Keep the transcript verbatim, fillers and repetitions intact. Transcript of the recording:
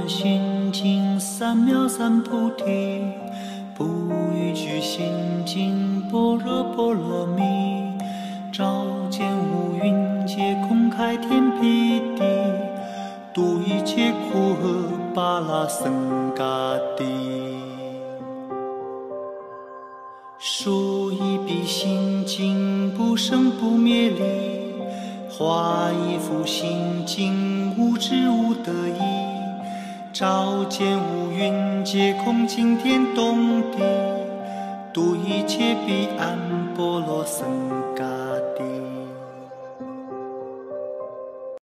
观心经，三藐三菩提，不逾矩心经，般若波罗蜜，照见五蕴皆空，开天辟地，度一切苦厄，巴拉僧伽帝。书一笔心经，不生不灭力，画一幅心经，无知无得意，照见五蕴皆空，惊天动地，度一切彼岸波罗僧伽帝。